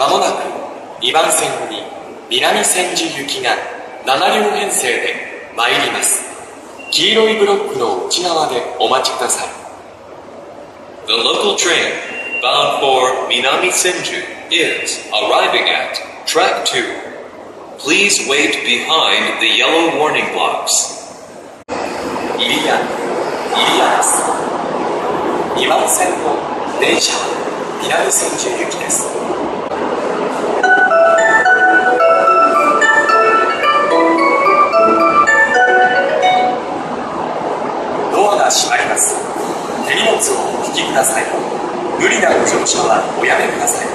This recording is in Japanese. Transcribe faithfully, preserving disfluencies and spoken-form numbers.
まもなくにばん線に南千住行きがなな両編成で参ります。黄色いブロックの内側でお待ちください。 The local train bound for Minami Senju is arriving at track two. Please wait behind the yellow warning blocks. 入谷、入谷です。にばん線の電車は南千住行きです。ドアが閉まります。手荷物をお引きください。無理なご乗車はおやめください。